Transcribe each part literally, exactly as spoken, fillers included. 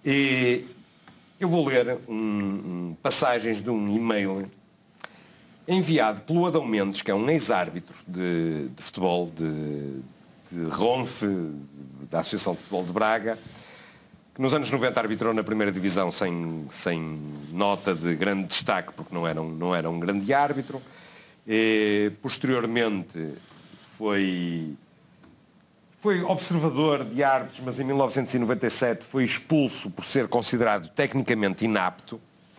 E eu vou ler um, um, passagens de um e-mail enviado pelo Adão Mendes, que é um ex-árbitro de, de futebol, de, de Ronfe, da Associação de Futebol de Braga, que nos anos noventa arbitrou na primeira divisão sem, sem nota de grande destaque, porque não era um, não era um grande árbitro. E, posteriormente foi, foi observador de árbitros, mas em mil novecentos e noventa e sete foi expulso por ser considerado tecnicamente inapto.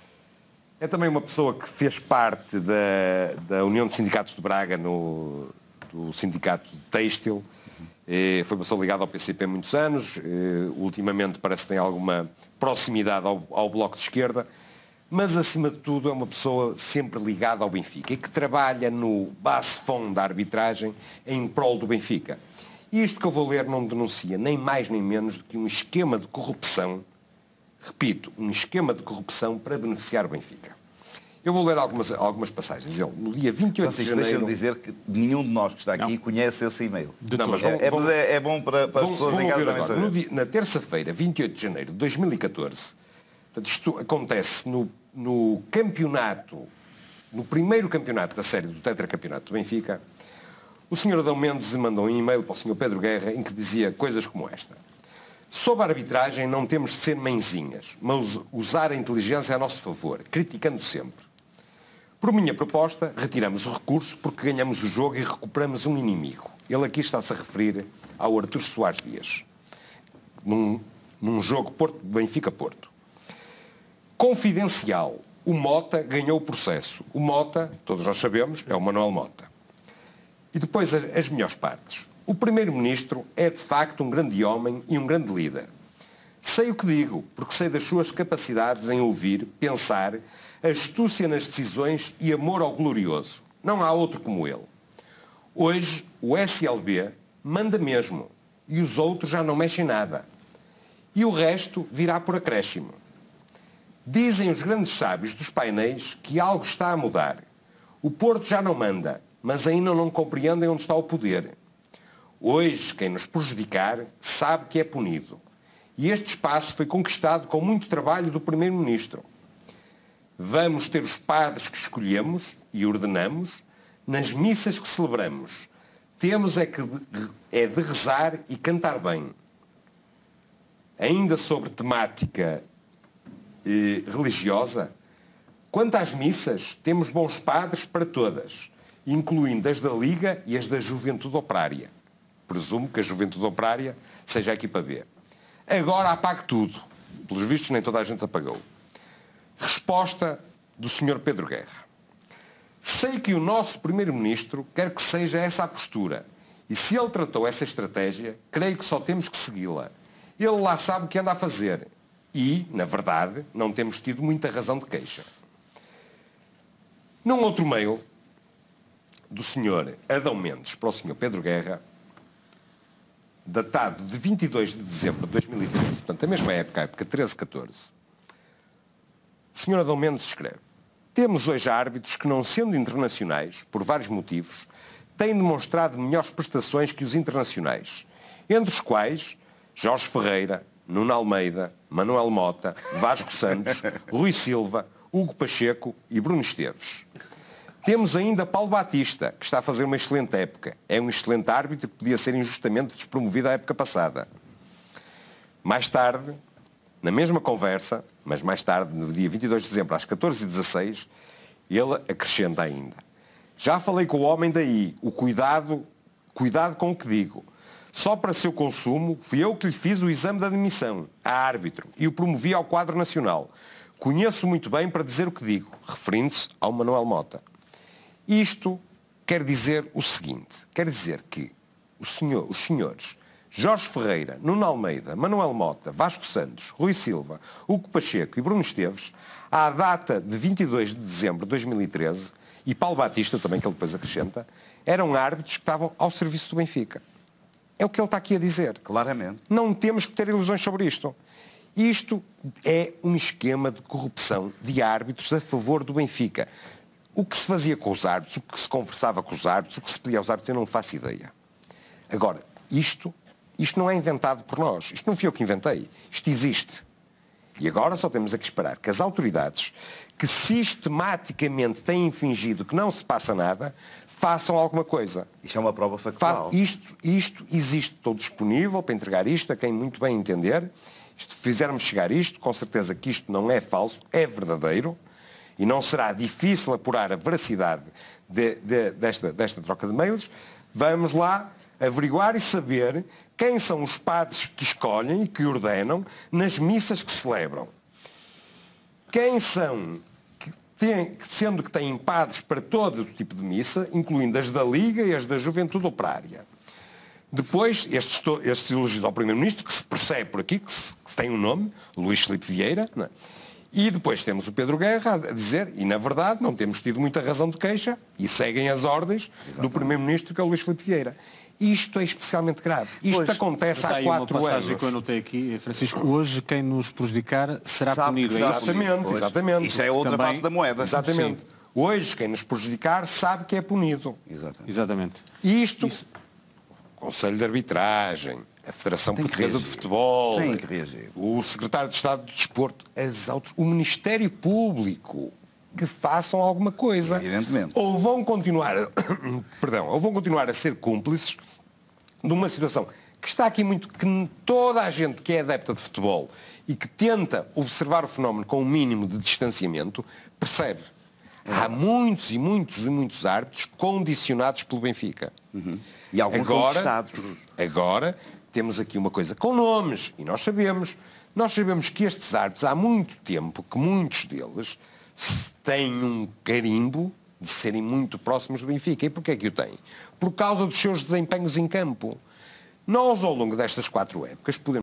É também uma pessoa que fez parte da, da União de Sindicatos de Braga, no, do Sindicato de Têxtil. E foi uma pessoa ligada ao P C P há muitos anos. E, ultimamente parece que tem alguma proximidade ao, ao Bloco de Esquerda. Mas, acima de tudo, é uma pessoa sempre ligada ao Benfica e que trabalha no base-fond da arbitragem em prol do Benfica. E isto que eu vou ler não denuncia nem mais nem menos do que um esquema de corrupção. Repito, um esquema de corrupção para beneficiar o Benfica. Eu vou ler algumas, algumas passagens. Ele, no dia vinte e oito de janeiro... Deixa-me dizer que nenhum de nós que está aqui não. conhece esse e-mail. Não, mas é, vão, é, é bom para, para vão, as pessoas em casa também saber. Dia, na terça-feira, vinte e oito de janeiro de dois mil e catorze, portanto, isto acontece no, no campeonato, no primeiro campeonato da série do tetracampeonato do Benfica, o senhor Adão Mendes mandou um e-mail para o senhor Pedro Guerra em que dizia coisas como esta. Sob a arbitragem não temos de ser mãezinhas, mas usar a inteligência a nosso favor, criticando sempre. Por minha proposta, retiramos o recurso porque ganhamos o jogo e recuperamos um inimigo. Ele aqui está-se a referir ao Artur Soares Dias, num, num jogo Porto, Benfica-Porto. Confidencial, o Mota ganhou o processo. O Mota, todos nós sabemos, é o Manuel Mota. E depois as, as melhores partes. O Primeiro-Ministro é de facto um grande homem e um grande líder. Sei o que digo, porque sei das suas capacidades em ouvir, pensar, astúcia nas decisões e amor ao glorioso. Não há outro como ele. Hoje, o S L B manda mesmo e os outros já não mexem nada. E o resto virá por acréscimo. Dizem os grandes sábios dos painéis que algo está a mudar. O Porto já não manda, mas ainda não compreendem onde está o poder. Hoje, quem nos prejudicar sabe que é punido. E este espaço foi conquistado com muito trabalho do Primeiro-Ministro. Vamos ter os padres que escolhemos e ordenamos nas missas que celebramos. Temos é, que de, é de rezar e cantar bem. Ainda sobre temática eh, religiosa, quanto às missas, temos bons padres para todas, incluindo as da Liga e as da Juventude Operária. Presumo que a Juventude Operária seja a equipa B. Agora apague tudo. Pelos vistos, nem toda a gente apagou. Resposta do senhor Pedro Guerra. Sei que o nosso Primeiro-Ministro quer que seja essa a postura. E se ele tratou essa estratégia, creio que só temos que segui-la. Ele lá sabe o que anda a fazer. E, na verdade, não temos tido muita razão de queixa. Num outro mail do senhor Adão Mendes para o senhor Pedro Guerra, datado de vinte e dois de dezembro de dois mil e treze, portanto, a mesma época, a época treze, catorze, o senhor Adão Mendes escreve: temos hoje árbitros que, não sendo internacionais, por vários motivos, têm demonstrado melhores prestações que os internacionais, entre os quais Jorge Ferreira, Nuno Almeida, Manuel Mota, Vasco Santos, Rui Silva, Hugo Pacheco e Bruno Esteves. Temos ainda Paulo Batista, que está a fazer uma excelente época. É um excelente árbitro que podia ser injustamente despromovido à época passada. Mais tarde, na mesma conversa, mas mais tarde, no dia vinte e dois de dezembro, às catorze e dezasseis, ele acrescenta ainda: já falei com o homem daí, o cuidado, cuidado com o que digo. Só para seu consumo, fui eu que lhe fiz o exame de admissão a árbitro e o promovi ao quadro nacional. Conheço muito bem para dizer o que digo, referindo-se ao Manuel Mota. Isto quer dizer o seguinte, quer dizer que o senhor, os senhores Jorge Ferreira, Nuno Almeida, Manuel Mota, Vasco Santos, Rui Silva, Hugo Pacheco e Bruno Esteves, à data de vinte e dois de dezembro de dois mil e treze, e Paulo Batista, também que ele depois acrescenta, eram árbitros que estavam ao serviço do Benfica. É o que ele está aqui a dizer. Claramente. Não temos que ter ilusões sobre isto. Isto é um esquema de corrupção de árbitros a favor do Benfica. O que se fazia com os árbitros, o que se conversava com os árbitros, o que se pedia aos árbitros, eu não faço ideia. Agora, isto, isto não é inventado por nós. Isto não fui eu que inventei. Isto existe. E agora só temos a que esperar que as autoridades que sistematicamente têm fingido que não se passa nada, façam alguma coisa. Isto é uma prova factual. Isto, isto existe, estou disponível para entregar isto a quem muito bem entender. Se fizermos chegar isto, com certeza que isto não é falso, é verdadeiro, e não será difícil apurar a veracidade de, de, desta, desta troca de mails. Vamos lá averiguar e saber quem são os padres que escolhem e que ordenam nas missas que celebram. Quem são, que têm, sendo que têm padres para todo o tipo de missa, incluindo as da Liga e as da Juventude Operária. Depois, estes, estes elogios ao Primeiro-Ministro, que se percebe por aqui, que se, que se tem um nome, Luís Filipe Vieira, não é? E depois temos o Pedro Guerra a dizer, e na verdade não temos tido muita razão de queixa, e seguem as ordens Exatamente. do Primeiro-Ministro, que é o Luís Filipe Vieira. Isto é especialmente grave. Isto pois, acontece há quatro anos. Uma passagem que eu anotei aqui, Francisco, hoje quem nos prejudicar será Sabe punido. Exatamente, exatamente. Isso é outra Também, face da moeda. Exatamente. Sim. Hoje quem nos prejudicar sabe que é punido. Exatamente. Exatamente. E isto, Isso. o Conselho de Arbitragem, a Federação Portuguesa de Futebol, Tem que reagir. o Secretário de Estado do Desporto, as autos, o Ministério Público, que façam alguma coisa. Evidentemente. Ou vão continuar, perdão, ou vão continuar a ser cúmplices de uma situação que está aqui muito, que toda a gente que é adepta de futebol e que tenta observar o fenómeno com um mínimo de distanciamento, percebe. Há muitos e muitos e muitos árbitros condicionados pelo Benfica. Uhum. E alguns agora, conquistados. Agora temos aqui uma coisa com nomes, e nós sabemos, nós sabemos que estes árbitros há muito tempo, que muitos deles têm um carimbo de serem muito próximos do Benfica. E porquê é que o têm? Por causa dos seus desempenhos em campo. Nós, ao longo destas quatro épocas, podemos